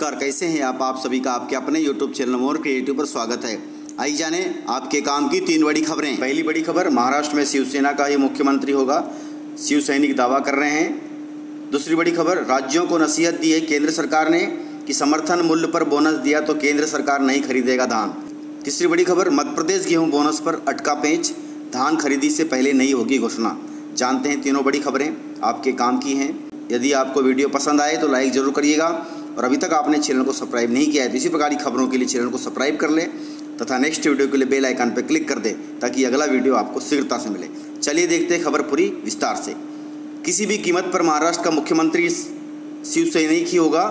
नमस्कार, कैसे हैं आप सभी का आपके अपने YouTube चैनल मोर क्रिएटिव पर स्वागत है। आइए जाने आपके काम की 3 बड़ी खबरें। पहली बड़ी खबर, महाराष्ट्र में शिवसेना का ही मुख्यमंत्री होगा, शिव सैनिक दावा कर रहे हैं। दूसरी बड़ी खबर, राज्यों को नसीहत दी है केंद्र सरकार ने कि समर्थन मूल्य पर बोनस दिया तो केंद्र सरकार नहीं खरीदेगा धान। तीसरी बड़ी खबर, मध्य प्रदेश गेहूं बोनस पर अटका पेंच, धान खरीदी से पहले नहीं होगी घोषणा। जानते हैं तीनों बड़ी खबरें आपके काम की हैं। यदि आपको वीडियो पसंद आए तो लाइक जरूर करिएगा और अभी तक आपने चैनल को सब्सक्राइब नहीं किया है तो इसी प्रकार की खबरों के लिए चैनल को सब्सक्राइब कर लें तथा नेक्स्ट वीडियो के लिए बेल आइकन पर क्लिक कर दें ताकि अगला वीडियो आपको शीघ्रता से मिले। चलिए देखते हैं खबर पूरी विस्तार से। किसी भी कीमत पर महाराष्ट्र का मुख्यमंत्री शिव सैनिक ही होगा,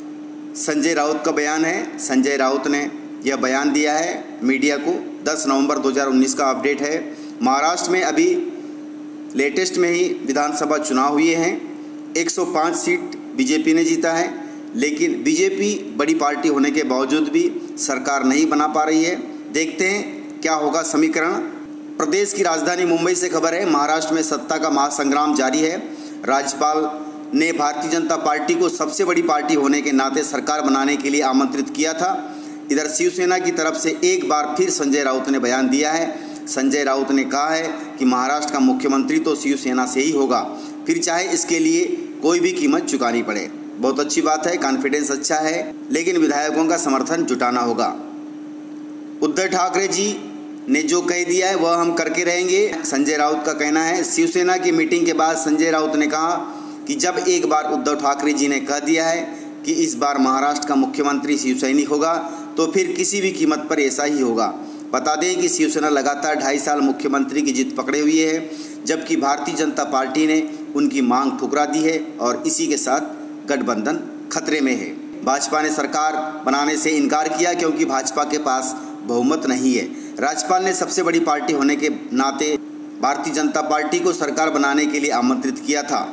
संजय राउत का बयान है। संजय राउत ने यह बयान दिया है मीडिया को। 10 नवंबर 2019 का अपडेट है। महाराष्ट्र में अभी लेटेस्ट में ही विधानसभा चुनाव हुए हैं। 105 सीट बीजेपी ने जीता है, लेकिन बीजेपी बड़ी पार्टी होने के बावजूद भी सरकार नहीं बना पा रही है। देखते हैं क्या होगा समीकरण। प्रदेश की राजधानी मुंबई से खबर है, महाराष्ट्र में सत्ता का महासंग्राम जारी है। राज्यपाल ने भारतीय जनता पार्टी को सबसे बड़ी पार्टी होने के नाते सरकार बनाने के लिए आमंत्रित किया था। इधर शिवसेना की तरफ से एक बार फिर संजय राउत ने बयान दिया है। संजय राउत ने कहा है कि महाराष्ट्र का मुख्यमंत्री तो शिवसेना से ही होगा, फिर चाहे इसके लिए कोई भी कीमत चुकानी पड़े। बहुत अच्छी बात है, कॉन्फिडेंस अच्छा है, लेकिन विधायकों का समर्थन जुटाना होगा। उद्धव ठाकरे जी ने जो कह दिया है वह हम करके रहेंगे, संजय राउत का कहना है। शिवसेना की मीटिंग के बाद संजय राउत ने कहा कि जब एक बार उद्धव ठाकरे जी ने कह दिया है कि इस बार महाराष्ट्र का मुख्यमंत्री शिव सैनिक होगा तो फिर किसी भी कीमत पर ऐसा ही होगा। बता दें कि शिवसेना लगातार 2.5 साल मुख्यमंत्री की जिद पकड़े हुए है, जबकि भारतीय जनता पार्टी ने उनकी मांग ठुकरा दी है और इसी के साथ गठबंधन खतरे में है। भाजपा ने सरकार बनाने से इनकार किया क्योंकि भाजपा के पास बहुमत नहीं है। राज्यपाल ने सबसे बड़ी पार्टी होने के नाते भारतीय जनता पार्टी को सरकार बनाने के लिए आमंत्रित किया था।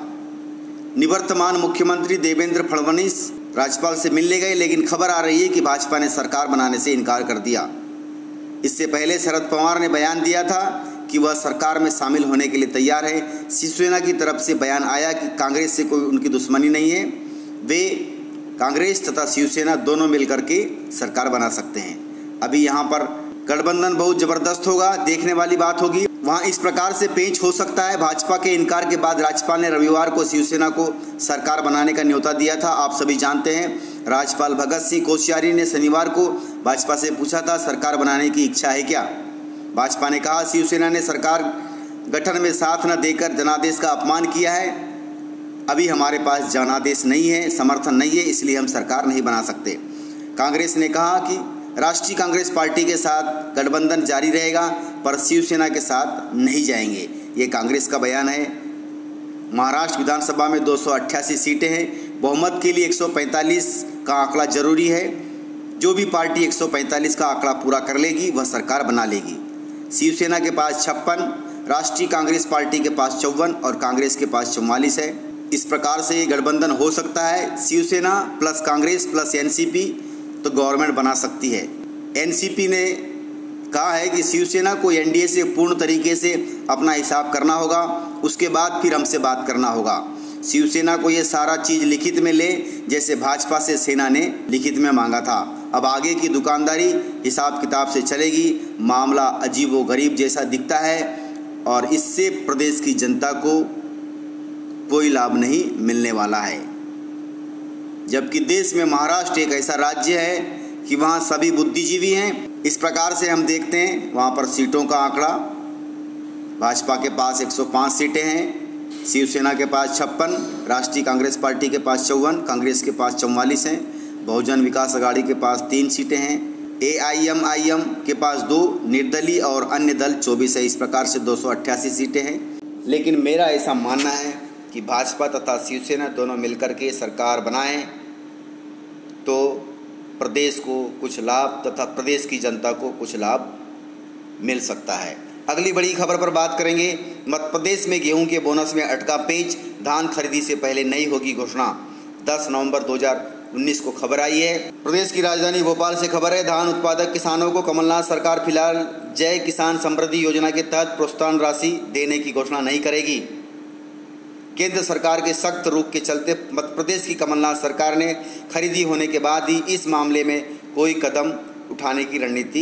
निवर्तमान मुख्यमंत्री देवेंद्र फडणवीस राज्यपाल से मिलने गए, लेकिन खबर आ रही है कि भाजपा ने सरकार बनाने से इनकार कर दिया। इससे पहले शरद पवार ने बयान दिया था कि वह सरकार में शामिल होने के लिए तैयार है। शिवसेना की तरफ से बयान आया कि कांग्रेस से कोई उनकी दुश्मनी नहीं है, वे कांग्रेस तथा शिवसेना दोनों मिलकर के सरकार बना सकते हैं। अभी यहाँ पर गठबंधन बहुत ज़बरदस्त होगा, देखने वाली बात होगी। वहाँ इस प्रकार से पेंच हो सकता है। भाजपा के इनकार के बाद राज्यपाल ने रविवार को शिवसेना को सरकार बनाने का न्योता दिया था। आप सभी जानते हैं, राज्यपाल भगत सिंह कोश्यारी ने शनिवार को भाजपा से पूछा था सरकार बनाने की इच्छा है क्या। भाजपा ने कहा शिवसेना ने सरकार गठन में साथ न देकर जनादेश का अपमान किया है। अभी हमारे पास जनादेश नहीं है, समर्थन नहीं है, इसलिए हम सरकार नहीं बना सकते। कांग्रेस ने कहा कि राष्ट्रीय कांग्रेस पार्टी के साथ गठबंधन जारी रहेगा पर शिवसेना के साथ नहीं जाएंगे। ये कांग्रेस का बयान है। महाराष्ट्र विधानसभा में 288 सीटें हैं। बहुमत के लिए 145 का आंकड़ा जरूरी है। जो भी पार्टी 145 का आंकड़ा पूरा कर लेगी वह सरकार बना लेगी। शिवसेना के पास 56, राष्ट्रीय कांग्रेस पार्टी के पास 54 और कांग्रेस के पास 44 है। इस प्रकार से गठबंधन हो सकता है। Shiv Sena plus Congress plus NCP तो गवर्नमेंट बना सकती है। एनसीपी ने कहा है कि शिवसेना को एनडीए से पूर्ण तरीके से अपना हिसाब करना होगा, उसके बाद फिर हमसे बात करना होगा। शिवसेना को ये सारा चीज़ लिखित में ले, जैसे भाजपा से सेना ने लिखित में मांगा था। अब आगे की दुकानदारी हिसाब किताब से चलेगी। मामला अजीब व गरीब जैसा दिखता है और इससे प्रदेश की जनता को कोई लाभ नहीं मिलने वाला है। जबकि देश में महाराष्ट्र एक ऐसा राज्य है कि वहाँ सभी बुद्धिजीवी हैं। इस प्रकार से हम देखते हैं वहाँ पर सीटों का आंकड़ा, भाजपा के पास 105 सीटें हैं, शिवसेना के पास 56, राष्ट्रीय कांग्रेस पार्टी के पास 54, कांग्रेस के पास 44 हैं, बहुजन विकास अघाड़ी के पास 3 सीटें हैं, एआईएमआईएम के पास 2, निर्दलीय और अन्य दल 24 है। इस प्रकार से 288 सीटें हैं। लेकिन मेरा ऐसा मानना है कि भाजपा तथा शिवसेना दोनों मिलकर के सरकार बनाएं तो प्रदेश को कुछ लाभ तथा प्रदेश की जनता को कुछ लाभ मिल सकता है। अगली बड़ी खबर पर बात करेंगे। मध्य प्रदेश में गेहूं के बोनस में अटका पेंच, धान खरीदी से पहले नहीं होगी घोषणा। 10 नवंबर 2019 को खबर आई है। प्रदेश की राजधानी भोपाल से खबर है, धान उत्पादक किसानों को कमलनाथ सरकार फिलहाल जय किसान समृद्धि योजना के तहत प्रोत्साहन राशि देने की घोषणा नहीं करेगी। केंद्र सरकार के सख्त रुख के चलते मध्य प्रदेश की कमलनाथ सरकार ने खरीदी होने के बाद ही इस मामले में कोई कदम उठाने की रणनीति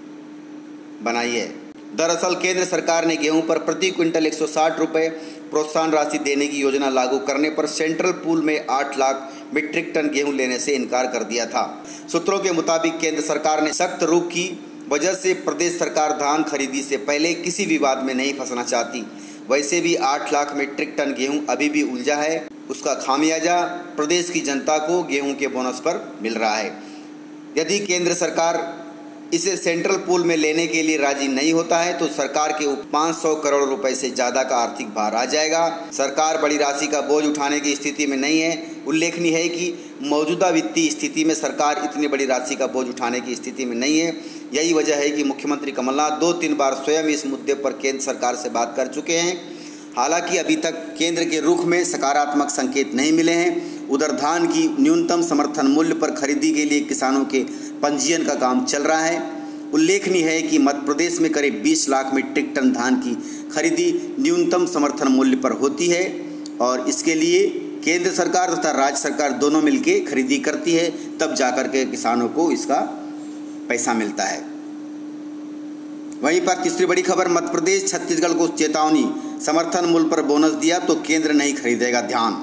बनाई है। दरअसल केंद्र सरकार ने गेहूं पर प्रति क्विंटल 160 रुपये प्रोत्साहन राशि देने की योजना लागू करने पर सेंट्रल पूल में 8 लाख मीट्रिक टन गेहूं लेने से इनकार कर दिया था। सूत्रों के मुताबिक केंद्र सरकार ने सख्त रुख की वजह से प्रदेश सरकार धान खरीदी से पहले किसी विवाद में नहीं फंसना चाहती। वैसे भी 8 लाख मीट्रिक टन गेहूं अभी भी उलझा है, उसका खामियाजा प्रदेश की जनता को गेहूं के बोनस पर मिल रहा है। यदि केंद्र सरकार इसे सेंट्रल पूल में लेने के लिए राजी नहीं होता है तो सरकार के ऊपर 500 करोड़ रुपए से ज़्यादा का आर्थिक भार आ जाएगा। सरकार बड़ी राशि का बोझ उठाने की स्थिति में नहीं है। उल्लेखनीय है कि मौजूदा वित्तीय स्थिति में सरकार इतनी बड़ी राशि का बोझ उठाने की स्थिति में नहीं है। यही वजह है कि मुख्यमंत्री कमलनाथ 2-3 बार स्वयं इस मुद्दे पर केंद्र सरकार से बात कर चुके हैं। हालांकि अभी तक केंद्र के रुख में सकारात्मक संकेत नहीं मिले हैं। उधर धान की न्यूनतम समर्थन मूल्य पर खरीदी के लिए किसानों के पंजीयन का काम चल रहा है। उल्लेखनीय है कि मध्य प्रदेश में करीब 20 लाख मीट्रिक टन धान की खरीदी न्यूनतम समर्थन मूल्य पर होती है और इसके लिए केंद्र सरकार तथा राज्य सरकार दोनों मिलकर खरीदी करती है, तब जाकर के किसानों को इसका पैसा मिलता है। वहीं पर तीसरी बड़ी खबर, मध्य प्रदेश छत्तीसगढ़ को चेतावनी, समर्थन मूल्य पर बोनस दिया तो केंद्र नहीं खरीदेगा धान।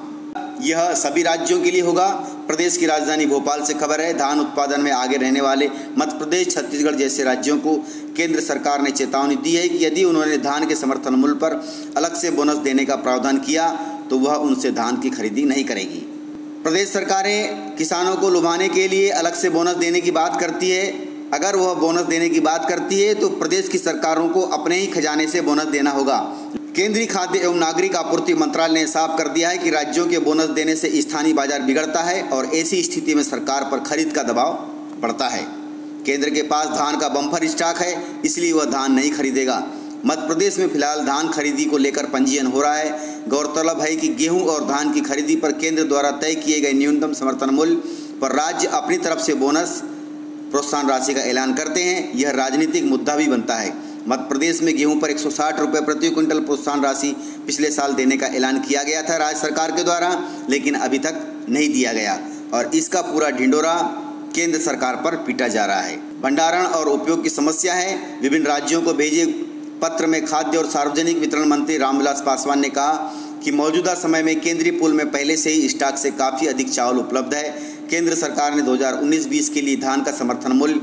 यह सभी राज्यों के लिए होगा। प्रदेश की राजधानी भोपाल से खबर है, धान उत्पादन में आगे रहने वाले मध्य प्रदेश, छत्तीसगढ़ जैसे राज्यों को केंद्र सरकार ने चेतावनी दी है कि यदि उन्होंने धान के समर्थन मूल्य पर अलग से बोनस देने का प्रावधान किया तो वह उनसे धान की खरीदी नहीं करेगी। प्रदेश सरकारें किसानों को लुभाने के लिए अलग से बोनस देने की बात करती है। अगर वह बोनस देने की बात करती है तो प्रदेश की सरकारों को अपने ही खजाने से बोनस देना होगा। केंद्रीय खाद्य एवं नागरिक आपूर्ति मंत्रालय ने साफ कर दिया है कि राज्यों के बोनस देने से स्थानीय बाजार बिगड़ता है और ऐसी स्थिति में सरकार पर खरीद का दबाव बढ़ता है। केंद्र के पास धान का बम्पर स्टॉक है, इसलिए वह धान नहीं खरीदेगा। मध्य प्रदेश में फिलहाल धान खरीदी को लेकर पंजीयन हो रहा है। गौरतलब है कि गेहूं और धान की खरीदी पर केंद्र द्वारा तय किए गए न्यूनतम समर्थन मूल्य पर राज्य अपनी तरफ से बोनस प्रोत्साहन राशि का ऐलान करते हैं। यह राजनीतिक मुद्दा भी बनता है। मध्य प्रदेश में गेहूं पर 160 रुपये प्रति क्विंटल प्रोत्साहन राशि पिछले साल देने का ऐलान किया गया था राज्य सरकार के द्वारा, लेकिन अभी तक नहीं दिया गया और इसका पूरा ढिंडोरा केंद्र सरकार पर पीटा जा रहा है। भंडारण और उपयोग की समस्या है। विभिन्न राज्यों को भेजे पत्र में खाद्य और सार्वजनिक वितरण मंत्री रामविलास पासवान ने कहा कि मौजूदा समय में केंद्रीय पूल में पहले से ही स्टॉक से काफ़ी अधिक चावल उपलब्ध है। केंद्र सरकार ने 2019-20 के लिए धान का समर्थन मूल्य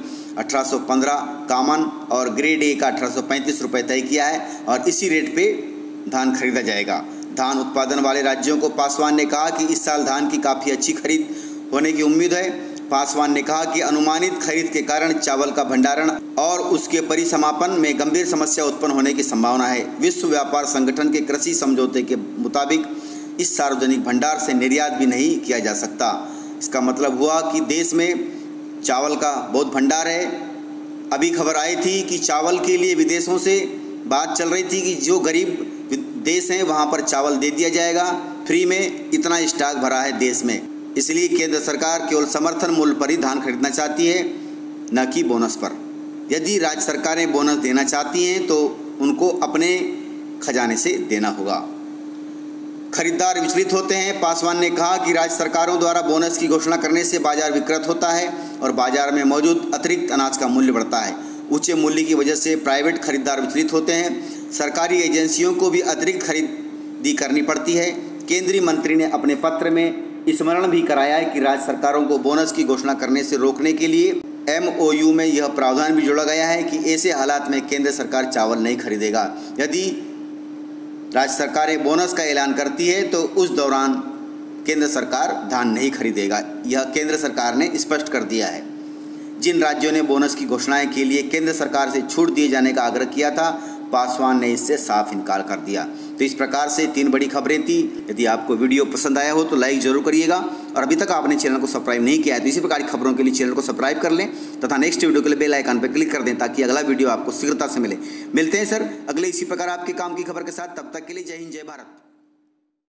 1815 कॉमन और ग्रेड ए का 1835 रुपये तय किया है और इसी रेट पे धान खरीदा जाएगा। धान उत्पादन वाले राज्यों को पासवान ने कहा कि इस साल धान की काफ़ी अच्छी खरीद होने की उम्मीद है। पासवान ने कहा कि अनुमानित खरीद के कारण चावल का भंडारण और उसके परिसमापन में गंभीर समस्या उत्पन्न होने की संभावना है। विश्व व्यापार संगठन के कृषि समझौते के मुताबिक इस सार्वजनिक भंडार से निर्यात भी नहीं किया जा सकता। इसका मतलब हुआ कि देश में चावल का बहुत भंडार है। अभी खबर आई थी कि चावल के लिए विदेशों से बात चल रही थी कि जो गरीब देश हैं वहाँ पर चावल दे दिया जाएगा फ्री में, इतना स्टॉक भरा है देश में। इसलिए केंद्र सरकार केवल समर्थन मूल्य पर ही धान खरीदना चाहती है, न कि बोनस पर। यदि राज्य सरकारें बोनस देना चाहती हैं तो उनको अपने खजाने से देना होगा। खरीदार विचलित होते हैं। पासवान ने कहा कि राज्य सरकारों द्वारा बोनस की घोषणा करने से बाजार विकृत होता है और बाजार में मौजूद अतिरिक्त अनाज का मूल्य बढ़ता है। ऊंचे मूल्य की वजह से प्राइवेट खरीदार विचलित होते हैं। सरकारी एजेंसियों को भी अतिरिक्त खरीदी करनी पड़ती है। केंद्रीय मंत्री ने अपने पत्र में स्मरण भी कराया है कि राज्य सरकारों को बोनस की घोषणा करने से रोकने के लिए MOU में यह प्रावधान भी जोड़ा गया है कि ऐसे हालात में केंद्र सरकार चावल नहीं खरीदेगा। यदि राज्य सरकारें बोनस का ऐलान करती है तो उस दौरान केंद्र सरकार धान नहीं खरीदेगा। यह केंद्र सरकार ने स्पष्ट कर दिया है। जिन राज्यों ने बोनस की घोषणाएं के लिए केंद्र सरकार से छूट दिए जाने का आग्रह किया था, पासवान ने इससे साफ इनकार कर दिया। तो इस प्रकार से 3 बड़ी खबरें थी। यदि आपको वीडियो पसंद आया हो तो लाइक जरूर करिएगा और अभी तक आपने चैनल को सब्सक्राइब नहीं किया है तो इसी प्रकार की खबरों के लिए चैनल को सब्सक्राइब कर लें तथा नेक्स्ट वीडियो के लिए बेल आइकन पर क्लिक कर दें ताकि अगला वीडियो आपको शीघ्रता से मिले। मिलते हैं सर अगले इसी प्रकार आपके काम की खबर के साथ। तब तक के लिए जय हिंद, जय भारत।